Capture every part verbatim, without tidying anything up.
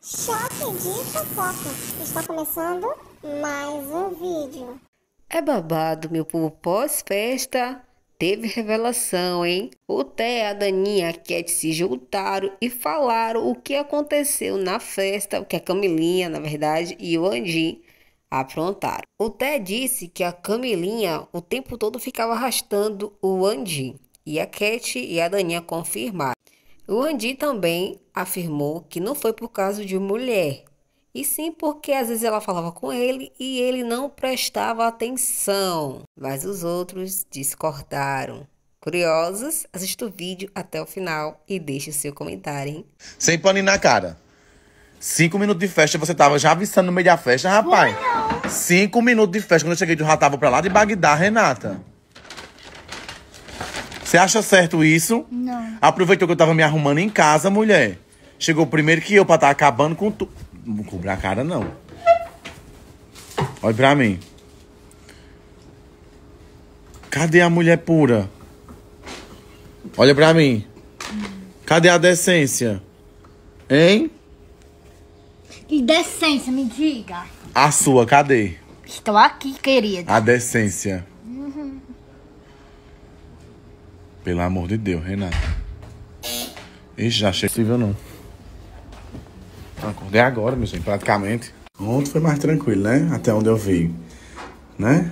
Choque de fofoca. Está começando mais um vídeo. É babado, meu povo. Pós-festa teve revelação, hein? O Té, a Daninha, a Cat se juntaram e falaram o que aconteceu na festa, o que a Camilinha, na verdade, e o Andim aprontaram. O Té disse que a Camilinha o tempo todo ficava arrastando o Andim. E a Cat e a Daninha confirmaram. O Andim também afirmou que não foi por causa de mulher, e sim porque às vezes ela falava com ele e ele não prestava atenção. Mas os outros discordaram. Curiosos? Assista o vídeo até o final e deixe o seu comentário, hein? Sem paninho na cara. Cinco minutos de festa, você tava já avisando no meio da festa, rapaz. Cinco minutos de festa, quando eu cheguei, tu já tava pra lá de Bagdá, Renata. Você acha certo isso? Não. Aproveitou que eu tava me arrumando em casa, mulher. Chegou primeiro que eu pra estar acabando com tu. Não cobrir a cara, não. Olha pra mim. Cadê a mulher pura? Olha pra mim. Cadê a decência? Hein? Que decência, me diga. A sua, cadê? Estou aqui, querida. A decência. Pelo amor de Deus, Renata. Ixi, já achei possível não. Acordei agora, meu gente, praticamente. Ontem foi mais tranquilo, né? Até onde eu vi. Né?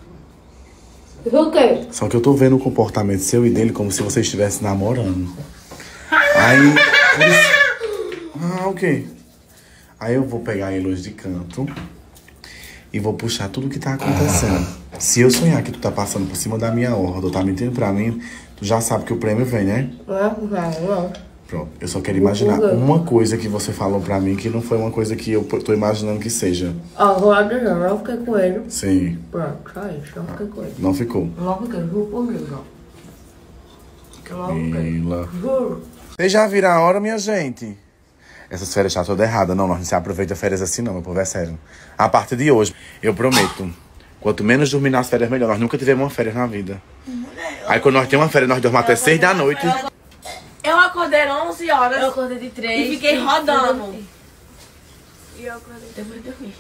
O quê? Só que eu tô vendo o comportamento seu e dele como se vocês estivessem namorando. Aí... por isso- Ah, o quê? Aí eu vou pegar ele hoje de canto e vou puxar tudo que tá acontecendo. Se eu sonhar que tu tá passando por cima da minha horda ou tá mentindo pra mim, tu já sabe que o prêmio vem, né? Pronto. Eu só quero imaginar uma coisa que você falou pra mim que não foi uma coisa que eu tô imaginando que seja. Ó, Roda não, não fiquei com ele. Sim. Pronto, só isso, não fiquei com ele. Não ficou. Não fiquei, juro por mim, não. Não fiquei, Mila. juro. Vocês já viram a hora, minha gente? Essas férias tá toda errada. Não, nós não se aproveita férias assim não, meu povo, é sério. A partir de hoje, eu prometo, quanto menos dormir nas férias, melhor. Nós nunca tivemos uma férias na vida. Aí quando nós temos uma férias, nós dormimos até seis da noite. Eu acordei onze horas. Eu acordei de três. E fiquei rodando. E eu acordei. Depois de dormir.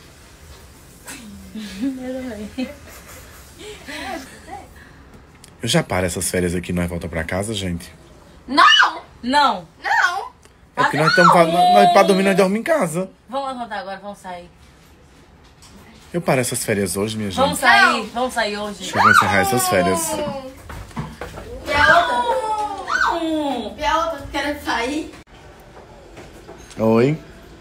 Eu já paro essas férias aqui e nós voltamos pra casa, gente. Não! Não. Não! É porque nós estamos pra, nós, nós, pra dormir, nós dormimos em casa. Vamos levantar agora, vamos sair. Eu paro essas férias hoje, minha gente. Vamos sair, vamos sair hoje. Deixa eu encerrar essas férias. E a outra? E a outra querendo sair? Oi.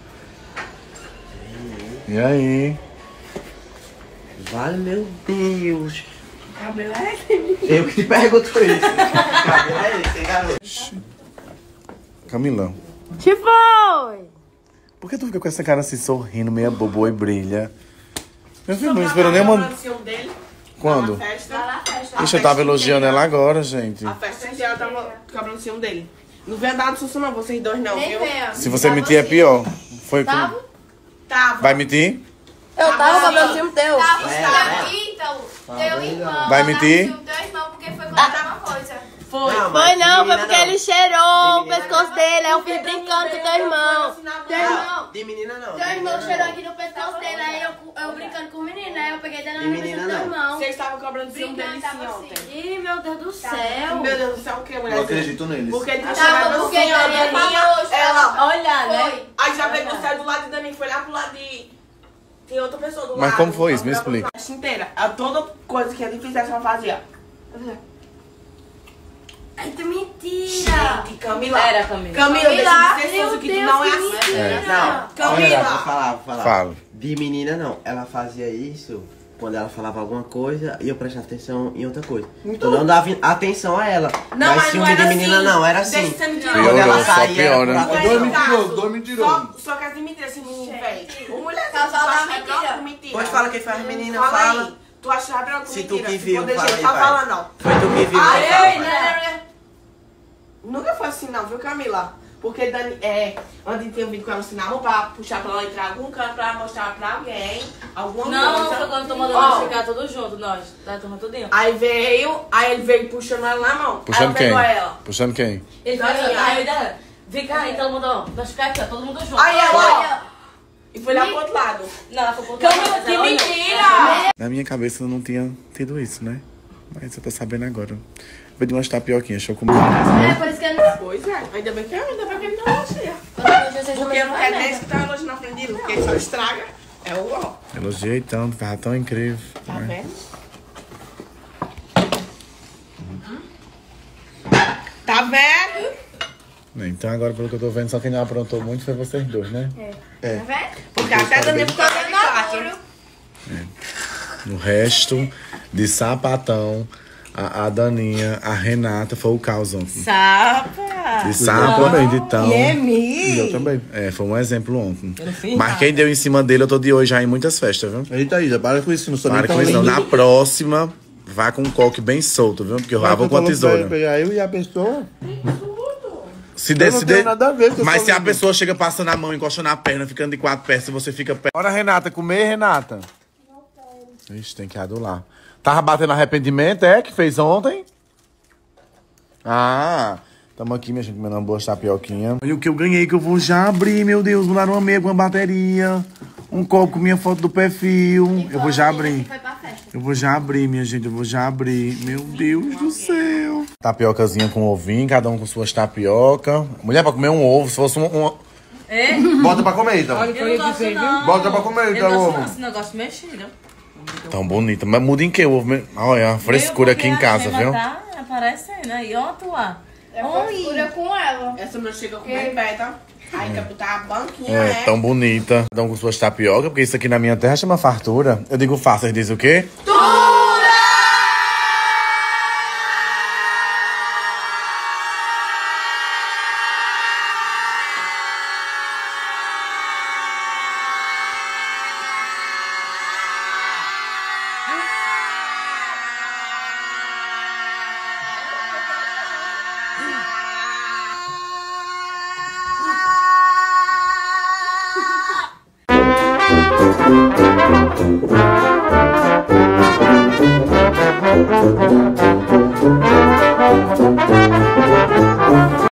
E aí? Vale, meu Deus. Cabelo é esse. Eu que te pergunto isso. Cabelo é esse, hein, garoto? Camila, Que foi? por que tu fica com essa cara assim, sorrindo, meia bobo e brilha? Meu filho, não esperou nem uma... Dele, Quando? na festa. Lá na festa. Ixi, eu tava elogiando ela agora, gente. A festa que ela tava cobrando ciúme dele. Não veio dar susto não, vocês dois não, viu? Se você mentir é pior. Foi com... Tava. Vai mentir? Eu tava cobrando ciúme teu. Tava É, aqui, então, teu irmão. Vai mentir? Tava teu irmão, porque foi contar uma coisa. Foi. Foi não, foi porque ele cheirou o menina pescoço não. dele. Aí eu fiz brincando com teu irmão. Teu irmão. De menina não. Teu irmão cheirou aqui no pescoço dele, aí eu, eu brincando com o menino, aí eu peguei dando E na menina cabeça do teu não. irmão. Vocês estavam cobrando ciúme dele Brincando, sim tava ontem. assim. Ih, meu Deus do céu. Meu Deus do céu, o que, mulher? Não acredito neles. Porque ele Tava cheirava porque assim, a a Daninha Daninha, falou, ela... Olha, né? Foi. Aí já veio do céu do lado de Daninha, foi lá pro lado de... Tem outra pessoa do lado. Mas como foi isso? Me Ela explica. A festa inteira. A toda coisa que ele fizesse, ela fazia. Eita, mentira. Gente, Camila. Era, Camila. Camila, deixa Camila, de ser meu sonsa que tu Deus, não é que assim. mentira. Não, olha, Camila. vou falar, vou falar. Fala. De menina não. Ela fazia isso quando ela falava alguma coisa e eu prestava atenção em outra coisa. Então- Eu não dava atenção a ela. Não, mas mas ciúme não de era menina assim. não, era assim. Deixa de ser mentiroso. Quando ela Piorou, só saía, era piora. pra- Dois mentirosos, dois mentirosos. Só, só quer de mentira esse menino, velho. O mulher Tá só da acha mentira. melhor que mentira. Pois fala quem faz menina, Fala fala. aí. Tu acha melhor que Se tu mentira? que viu, poder fala gente aí, tá vai. falando, não. Foi tu que viu, Ai, então fala, ei, vai. né? Nunca foi assim não, viu, Camila? Porque Dani, é, antes tinha vindo com ela se namoro pra puxar pra ela entrar em algum canto pra mostrar pra alguém alguma Não, coisa. foi quando tomou Ó, nós ficar todos juntos, nós. Da turma tudinho. Aí veio, aí ele veio puxando ela na mão. aí Puxando ela quem? pegou ela. Puxando quem? Ele falou, Daninha. aí, aí, vem cá, então mandou, nós ficar aqui, ó, todo mundo junto. Aí ela, Olha, foi lá pro outro lado. Não, ela foi pro outro lado. Que mentira! Na minha cabeça eu não tinha tido isso, né? Mas eu tô sabendo agora. Vou de umas tapioquinhas, deixa eu comer. É, por isso que eu não... Pois é, ainda bem que eu ainda bem que ele não elogia. Vocês Porque eu não quero nem escutar elogio na frente dele, porque ele só estraga. É o ó. Elogiei tanto, tava tão incrível. Tá né? vendo? Tá vendo? Então agora, pelo que eu tô vendo, só quem não aprontou muito foi vocês dois, né? É. Tá vendo? Porque até a Dani ficou dando classe. No resto de sapatão, a, a Daninha, a Renata foi o caos ontem. Sapa! De sábado, então. E é mim. E eu também. É, foi um exemplo ontem. Eu não fiz Mas nada. quem deu em cima dele, eu tô de hoje já em muitas festas, viu? Eita, Isa, para com isso, não sou Para nem tão com isso, não. lindo. Na próxima, vá com o coque bem solto, viu? Porque eu Mas vou tu com a falou pra tesoura. ele pegar eu e a pessoa. Se Eu der, não se tenho der- nada a ver, que eu Mas sou se a lindo. pessoa chega passando a mão, encosta na perna, ficando de quatro pernas, você fica perto. Bora, Renata, comer, Renata. Ixi, tem que adular. Tava batendo arrependimento, é? Que fez ontem? Ah, tamo aqui, minha gente, comendo uma boa tapioquinha. Olha o que eu ganhei, que eu vou já abrir, meu Deus. Mudaram uma meia com uma bateria. Um copo com minha foto do perfil. Eu vou já abrir. Foi pra festa. Eu vou já abrir, minha gente, eu vou já abrir. Meu Deus do céu. Tapiocazinha com ovinho, cada um com suas tapioca. Mulher, pra comer um ovo, se fosse um... um... É? Bota pra comer, então. Olha o que eu Eu ia não gosto dizer, viu? não. Bota pra comer, Eu então, não gosto ovo. não, esse negócio de mexer, viu? Tão bonita. Mas muda em que o ovo? mesmo? Olha, a frescura aqui em casa, viu? Tá aparecendo aí, ó, tua. É frescura com ela. Essa mulher chega com bem perto, ó. Aí quer botar a banquinha, É, né? tão bonita. Dão com suas tapioca, porque isso aqui na minha terra chama fartura. Eu digo fácil, vocês dizem o quê? Thank you.